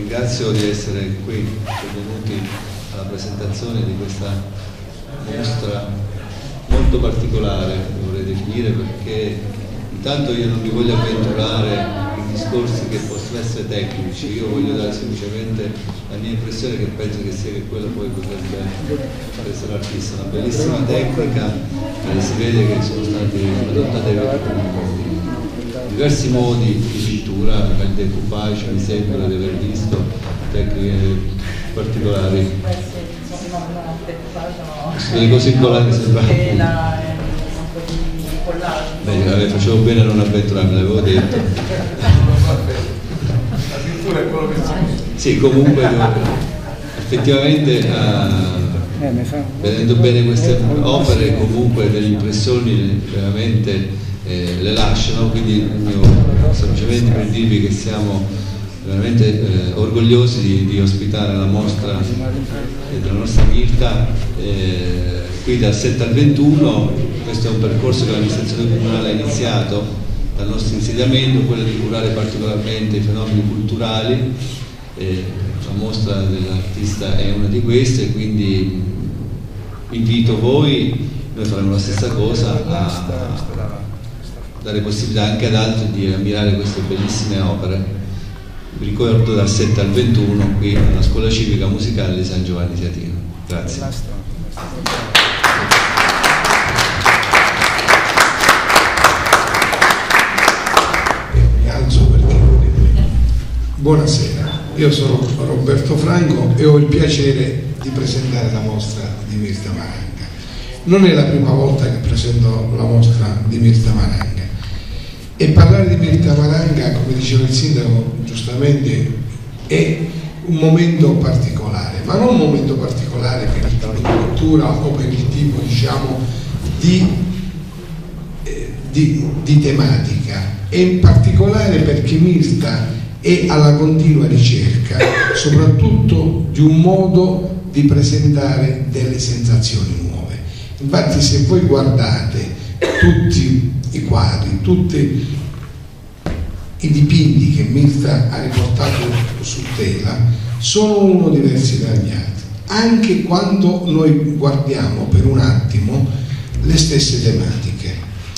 ringrazio di essere qui, benvenuti alla presentazione di questa mostra molto particolare, vorrei definire, perché intanto io non mi voglio avventurare in discorsi che possono essere tecnici, io voglio dare semplicemente la mia impressione, che penso che sia che quello poi potrebbe fare essere l'artista, una bellissima tecnica, si vede che sono state adottate diversi modi di pittura, il decoupage mi sembra di aver visto, tecniche particolari. Delle cose colorate sembrano. Bene, facevo bene a non avventurarmi, l'avevo detto. La pittura è quello che sì, comunque effettivamente vedendo bene queste opere comunque delle impressioni veramente le lasciano, quindi io semplicemente per dirvi che siamo veramente orgogliosi di ospitare la mostra della nostra Mirta qui dal 7 al 21. Questo è un percorso che l'amministrazione comunale ha iniziato dal nostro insediamento, quello di curare particolarmente i fenomeni culturali. La mostra dell'artista è una di queste, quindi invito voi, noi faremo la stessa cosa, a dare possibilità anche ad altri di ammirare queste bellissime opere. Vi ricordo dal 7 al 21 qui alla Scuola Civica Musicale di San Giovanni Siatino. Grazie. mi alzo perché buonasera, io sono Roberto Franco e ho il piacere di presentare la mostra di Mirta Maranga. Non è la prima volta che presento la mostra di Mirta Maranga. E parlare di Mirta Maranga, come diceva il sindaco giustamente, è un momento particolare, ma non un momento particolare per il tipo di cultura o per il tipo, diciamo, di tematica. È in particolare perché Mirta è alla continua ricerca, soprattutto di un modo di presentare delle sensazioni nuove. Infatti, se voi guardate tutti i quadri, tutti i dipinti che Mirta ha riportato su tela sono uno diversi dagli altri, anche quando noi guardiamo per un attimo le stesse tematiche.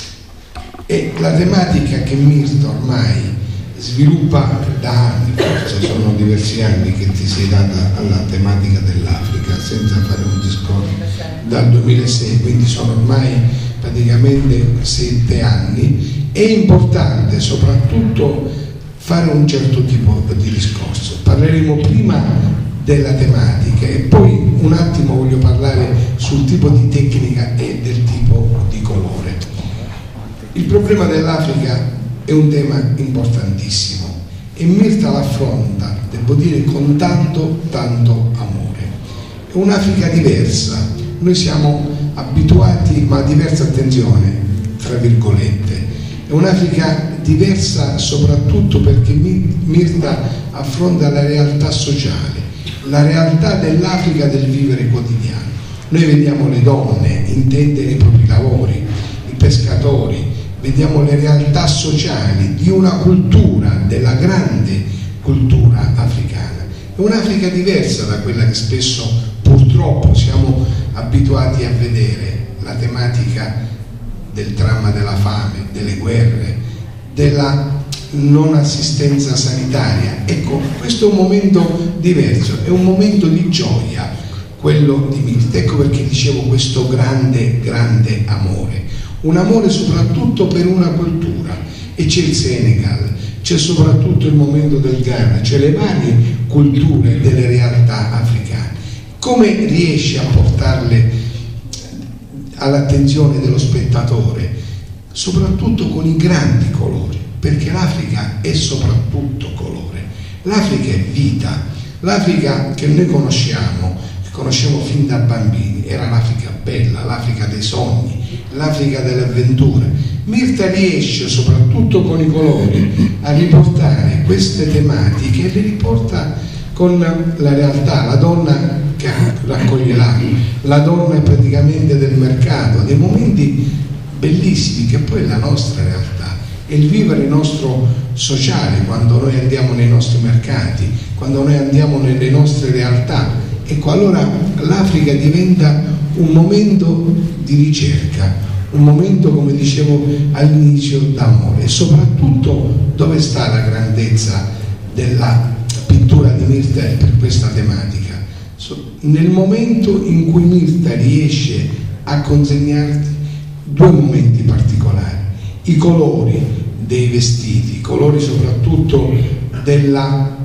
E la tematica che Mirta ormai sviluppa da anni, forse sono diversi anni che ti sei data alla tematica dell'Africa, senza fare un discorso, dal 2006, quindi sono ormai praticamente 7 anni. È importante soprattutto fare un certo tipo di discorso. Parleremo prima della tematica e poi un attimo voglio parlare sul tipo di tecnica e del tipo di colore. Il problema dell'Africa è un tema importantissimo e Mirta l'affronta, devo dire, con tanto amore. È un'Africa diversa, noi siamo abituati, ma diversa, attenzione, tra virgolette, è un'Africa diversa soprattutto perché Mirta affronta la realtà sociale, la realtà dell'Africa del vivere quotidiano. Noi vediamo le donne intende nei propri lavori, i pescatori, vediamo le realtà sociali di una cultura, della grande cultura africana. È un'Africa diversa da quella che spesso purtroppo siamo abituati a vedere, la tematica del dramma della fame, delle guerre, della non assistenza sanitaria. Ecco, questo è un momento diverso, è un momento di gioia, quello di Mirta. Ecco perché dicevo questo grande amore, un amore soprattutto per una cultura. E c'è il Senegal, c'è soprattutto il momento del Ghana, c'è le varie culture delle realtà africane. Come riesce a portarle all'attenzione dello spettatore? Soprattutto con i grandi colori, perché l'Africa è soprattutto colore. L'Africa è vita. L'Africa che noi conosciamo fin da bambini, era l'Africa bella, l'Africa dei sogni, l'Africa delle avventure. Mirta riesce soprattutto con i colori a riportare queste tematiche e le riporta con la realtà, la donna che raccoglie l'acqua, la donna praticamente del mercato, dei momenti bellissimi che poi è la nostra realtà. è il vivere nostro sociale, quando noi andiamo nei nostri mercati, quando noi andiamo nelle nostre realtà. Ecco, allora l'Africa diventa un momento di ricerca, un momento, come dicevo all'inizio, d'amore. E soprattutto, dove sta la grandezza della pittura di Mirta per questa tematica? Nel momento in cui Mirta riesce a consegnarti due momenti particolari: i colori dei vestiti, i colori soprattutto della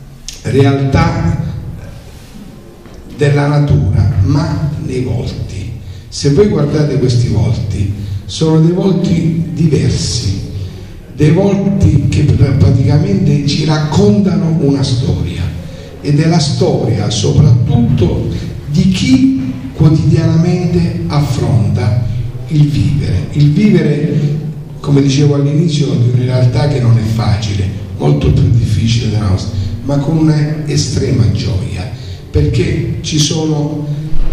realtà della natura, ma nei volti. Se voi guardate questi volti, sono dei volti diversi, dei volti che praticamente ci raccontano una storia, ed è la storia soprattutto di chi quotidianamente affronta il vivere, come dicevo all'inizio, di una realtà che non è facile, molto più difficile della nostra, ma con una estrema gioia, perché ci sono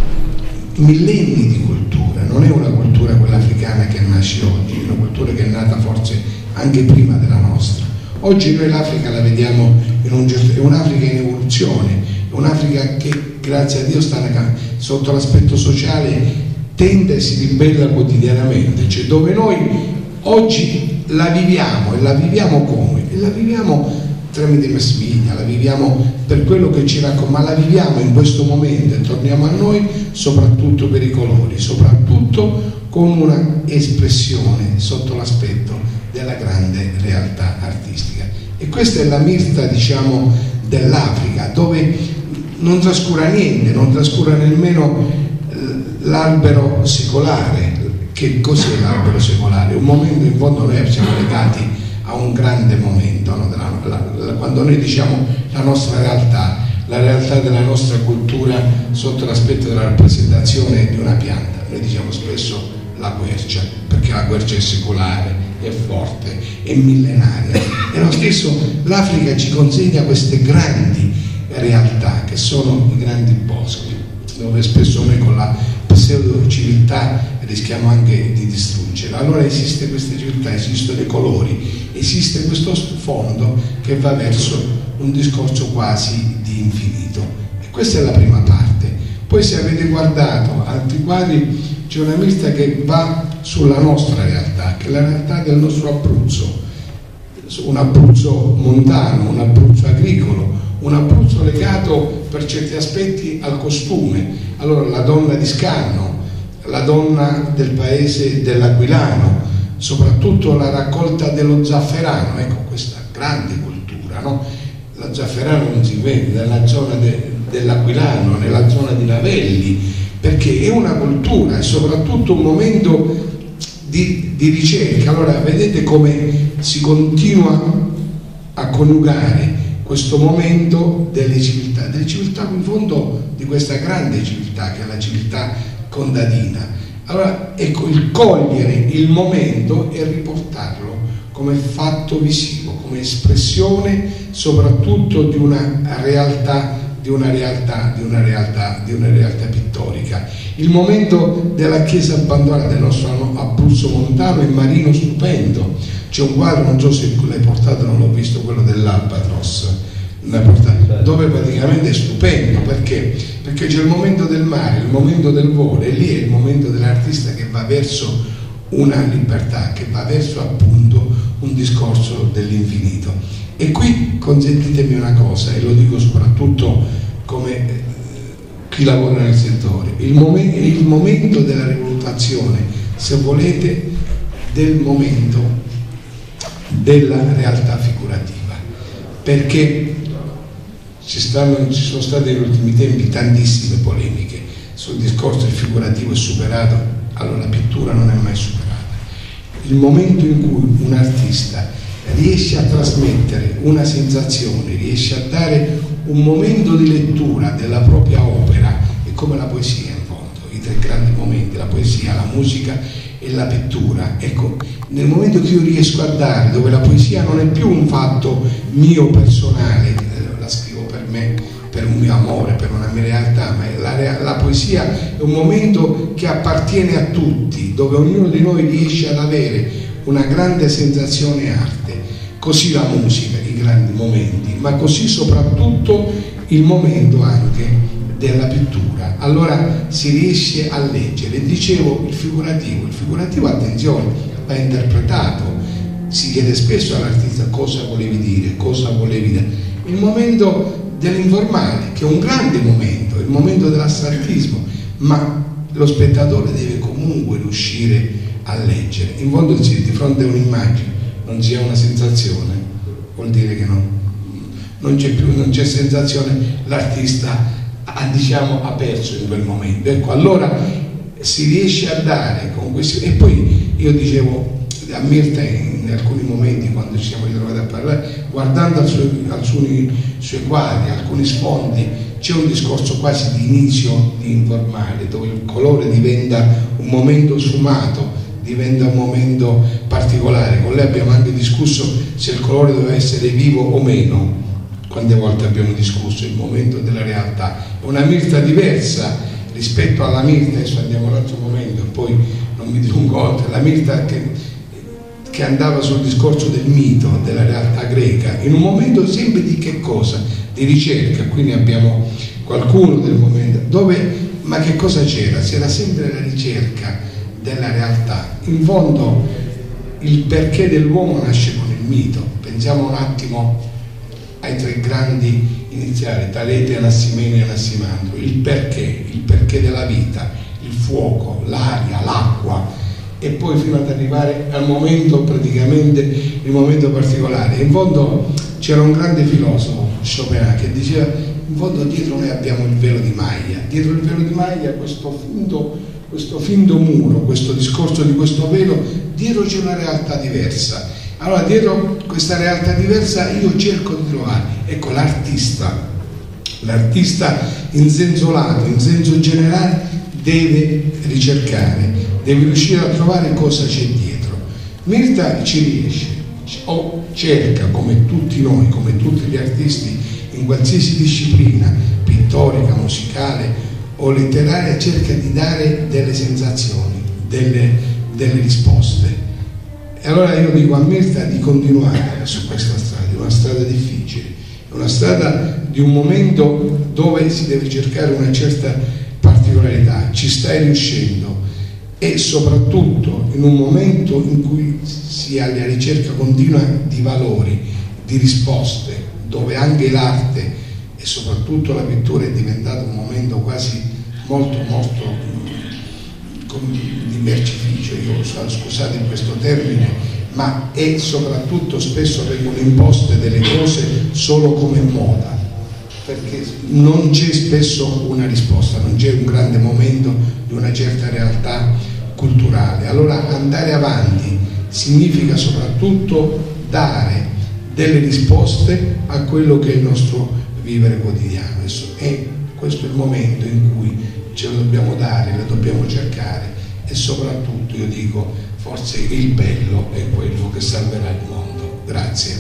millenni di cultura. Non è una cultura quella africana che nasce oggi, è una cultura che è nata forse anche prima della nostra. Oggi noi l'Africa la vediamo è un'Africa in evoluzione, è un'Africa che grazie a Dio sta sotto l'aspetto sociale, tende e si ribella quotidianamente, cioè dove noi oggi la viviamo, e la viviamo come? E la viviamo tramite i mass media, la viviamo per quello che ci racconta, ma la viviamo in questo momento, e torniamo a noi soprattutto per i colori, soprattutto con una espressione sotto l'aspetto della grande realtà artistica. E questa è la Mirta, diciamo, dell'Africa, dove non trascura niente, non trascura nemmeno l'albero secolare. Che cos'è l'albero secolare? Un momento, in fondo noi siamo legati a un grande momento, no? Quando noi diciamo la nostra realtà, la realtà della nostra cultura sotto l'aspetto della rappresentazione di una pianta, noi diciamo spesso la quercia, perché la quercia è secolare, è forte, è millenaria, e lo stesso l'Africa ci consegna queste grandi realtà che sono i grandi boschi, dove spesso noi con la pseudo civiltà rischiamo anche di distruggere. Allora esiste questa civiltà, esistono i colori, esiste questo fondo che va verso un discorso quasi di infinito, e questa è la prima parte. Poi, se avete guardato altri quadri, c'è una Mirta che va sulla nostra realtà, che è la realtà del nostro Abruzzo, un Abruzzo montano, un Abruzzo agricolo, un Abruzzo legato per certi aspetti al costume. Allora la donna di Scanno, la donna del paese dell'Aquilano, soprattutto la raccolta dello zafferano, ecco questa grande cultura, no? Lo zafferano non si vede nella zona dell'Aquilano, nella zona di Lavelli, perché è una cultura e soprattutto un momento di ricerca. Allora vedete come si continua a coniugare questo momento delle civiltà in fondo, di questa grande civiltà che è la civiltà contadina. Allora ecco, il cogliere il momento e riportarlo come fatto visivo, come espressione soprattutto di una realtà pittorica. Il momento della chiesa abbandonata del nostro Abruzzo montano è Marino stupendo. C'è un quadro, non so se l'hai portato, non l'ho visto, quello dell'Albatros, dove praticamente è stupendo, perché c'è il momento del mare, il momento del volo, e lì è il momento dell'artista che va verso una libertà, che va verso appunto un discorso dell'infinito. E qui consentitemi una cosa, e lo dico soprattutto come chi lavora nel settore: il momento della rivalutazione, se volete, del momento della realtà figurativa, perché ci sono state negli ultimi tempi tantissime polemiche sul discorso del figurativo è superato. Allora la pittura non è mai superata. Il momento in cui un artista riesce a trasmettere una sensazione, riesce a dare un momento di lettura della propria opera, è come la poesia in fondo, i tre grandi momenti, la poesia, la musica e la pittura. Ecco, nel momento che io riesco a dare, dove la poesia non è più un fatto mio personale, la scrivo per me, per un mio amore, per una mia realtà, ma la poesia è un momento che appartiene a tutti, dove ognuno di noi riesce ad avere una grande sensazione arte, così la musica, i grandi momenti, ma così soprattutto il momento anche della pittura. Allora si riesce a leggere. Dicevo il figurativo attenzione, va interpretato, si chiede spesso all'artista cosa volevi dire, cosa volevi dire. Il momento dell'informale, che è un grande momento, il momento dell'astrattismo, ma lo spettatore deve comunque riuscire a leggere. In fondo, se di fronte a un'immagine non c'è una sensazione, vuol dire che non c'è sensazione, l'artista ha perso in quel momento. Ecco, allora si riesce a dare con questi. E poi io dicevo a Mirta in alcuni momenti, quando ci siamo ritrovati a parlare, guardando alcuni suoi quadri, alcuni sfondi, c'è un discorso quasi di inizio di informale, dove il colore diventa un momento sfumato, diventa un momento particolare. Con lei abbiamo anche discusso se il colore doveva essere vivo o meno. Quante volte abbiamo discusso il momento della realtà. È una Mirta diversa rispetto alla Mirta, adesso andiamo all'altro momento, poi non mi dilungo oltre, la Mirta che andava sul discorso del mito, della realtà greca, in un momento sempre di che cosa? Di ricerca. Quindi abbiamo qualcuno del momento dove, ma che cosa c'era? C'era sempre la ricerca della realtà. In fondo il perché dell'uomo nasce con il mito. Pensiamo un attimo ai tre grandi iniziali, Talete, Anassimene e Anassimandro. Il perché della vita, il fuoco, l'aria, l'acqua, e poi fino ad arrivare al momento, praticamente il momento particolare. In fondo c'era un grande filosofo, Schopenhauer, che diceva: in fondo dietro noi abbiamo il velo di Maya, dietro il velo di Maya questo finto muro, questo discorso di questo velo, dietro c'è una realtà diversa. Allora dietro questa realtà diversa io cerco di trovare, ecco, l'artista in senso lato, in senso generale, deve ricercare, deve riuscire a trovare cosa c'è dietro. Mirta ci riesce, o cerca, come tutti noi, come tutti gli artisti in qualsiasi disciplina, pittorica, musicale o letteraria, cerca di dare delle sensazioni, delle risposte. E allora io dico a Mirta di continuare su questa strada, una strada difficile, una strada di un momento dove si deve cercare una certa particolarità. Ci stai riuscendo, e soprattutto in un momento in cui si ha la ricerca continua di valori, di risposte, dove anche l'arte e soprattutto la pittura è diventato un momento quasi molto di mercificio, scusate questo termine, ma è soprattutto spesso vengono imposte delle cose solo come moda, perché non c'è spesso una risposta, non c'è un grande momento di una certa realtà culturale. Allora andare avanti significa soprattutto dare delle risposte a quello che è il nostro vivere quotidiano, e questo è il momento in cui ce lo dobbiamo dare, lo dobbiamo cercare, e soprattutto io dico forse il bello è quello che salverà il mondo. Grazie.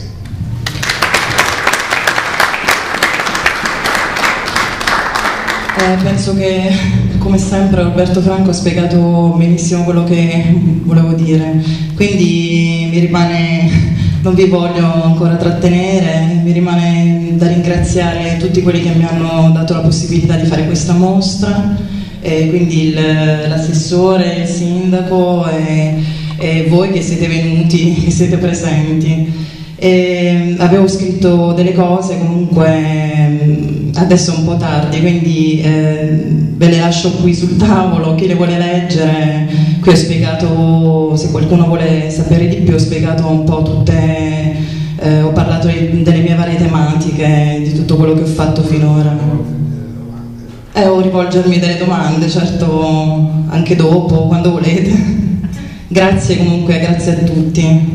Penso che come sempre Roberto Franco ha spiegato benissimo quello che volevo dire, quindi mi rimane, non vi voglio ancora trattenere, mi rimane da ringraziare tutti quelli che mi hanno dato la possibilità di fare questa mostra, quindi l'assessore, il sindaco e voi che siete venuti, che siete presenti. Avevo scritto delle cose, comunque adesso è un po' tardi, quindi ve le lascio qui sul tavolo, chi le vuole leggere. Qui ho spiegato, se qualcuno vuole sapere di più, ho spiegato un po' tutte, ho parlato delle mie varie tematiche, di tutto quello che ho fatto finora. O rivolgermi delle domande, certo, anche dopo, quando volete. Grazie comunque, grazie a tutti.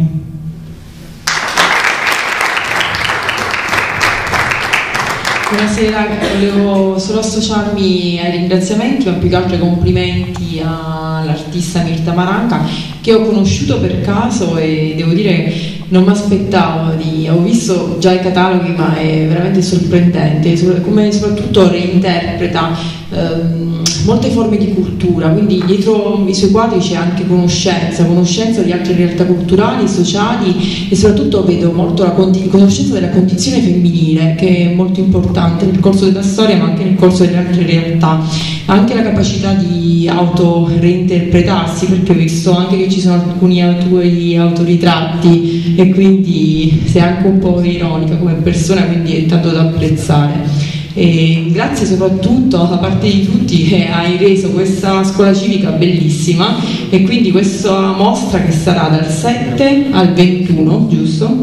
Buonasera, volevo solo associarmi ai ringraziamenti, ma più che altro ai complimenti all'artista Mirta Maranca, che ho conosciuto per caso e devo dire non mi aspettavo ho visto già i cataloghi, ma è veramente sorprendente come soprattutto reinterpreta molte forme di cultura, quindi dietro i suoi quadri c'è anche conoscenza di altre realtà culturali, sociali, e soprattutto vedo molto la conoscenza della condizione femminile, che è molto importante nel corso della storia ma anche nel corso delle altre realtà, anche la capacità di auto-reinterpretarsi, perché ho visto anche che ci sono alcuni tuoi autoritratti e quindi sei anche un po' ironica come persona, quindi è tanto da apprezzare. E grazie soprattutto da parte di tutti che hai reso questa scuola civica bellissima, e quindi questa mostra che sarà dal 7 al 21, giusto?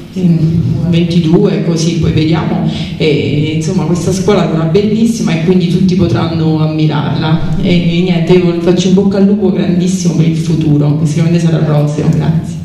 22, così poi vediamo, e insomma questa scuola sarà bellissima e quindi tutti potranno ammirarla, e niente, io faccio in bocca al lupo grandissimo per il futuro, che sicuramente sarà roseo. Grazie.